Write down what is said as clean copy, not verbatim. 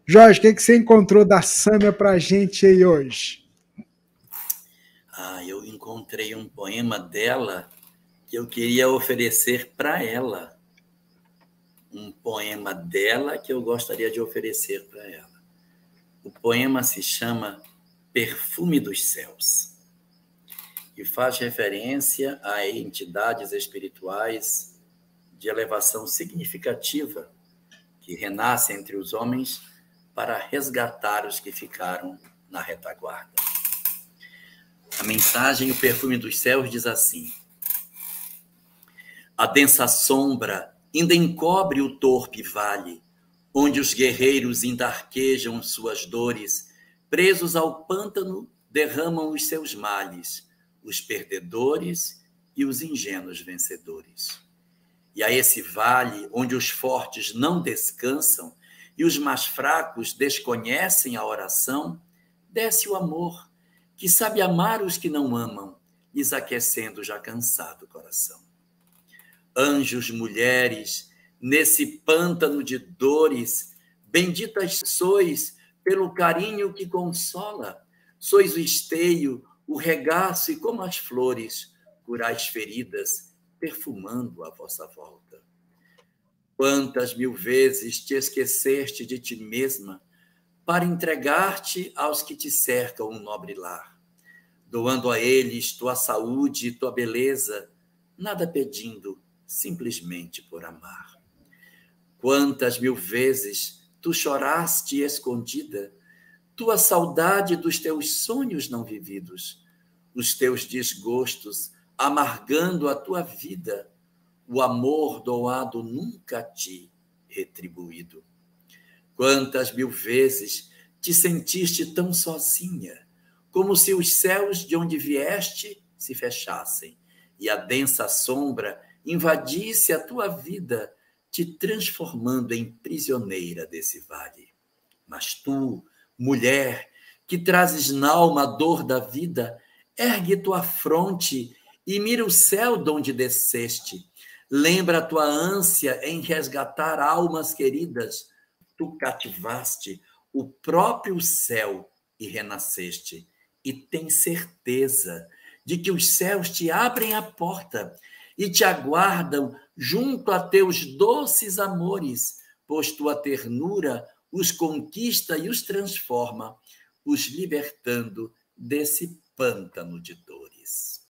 Jorge, o que você encontrou da Sâmia pra gente aí hoje? Eu encontrei um poema dela que eu queria oferecer para ela. Um poema dela que eu gostaria de oferecer para ela. O poema se chama Perfume dos Céus e faz referência a entidades espirituais de elevação significativa que renascem entre os homens para resgatar os que ficaram na retaguarda. A mensagem O Perfume dos Céus diz assim: a densa sombra ainda encobre o torpe vale, onde os guerreiros ainda arquejam suas dores, presos ao pântano derramam os seus males, os perdedores e os ingênuos vencedores. E a esse vale, onde os fortes não descansam e os mais fracos desconhecem a oração, desce o amor, que sabe amar os que não amam, lhes aquecendo já cansado o coração. Anjos, mulheres, nesse pântano de dores, benditas sois pelo carinho que consola, sois o esteio, o regaço e como as flores, curais feridas, perfumando a vossa volta. Quantas mil vezes te esqueceste de ti mesma para entregar-te aos que te cercam um nobre lar, doando a eles tua saúde e tua beleza, nada pedindo, simplesmente por amar. Quantas mil vezes tu choraste escondida, tua saudade dos teus sonhos não vividos, os teus desgostos amargando a tua vida, o amor doado nunca te retribuído. Quantas mil vezes te sentiste tão sozinha, como se os céus de onde vieste se fechassem e a densa sombra invadisse a tua vida, te transformando em prisioneira desse vale. Mas tu, mulher, que trazes nalma a dor da vida, ergue tua fronte e mira o céu de onde desceste. Lembra a tua ânsia em resgatar almas queridas. Tu cativaste o próprio céu e renasceste. E tem certeza de que os céus te abrem a porta e te aguardam junto a teus doces amores, pois tua ternura os conquista e os transforma, os libertando desse pântano de dores.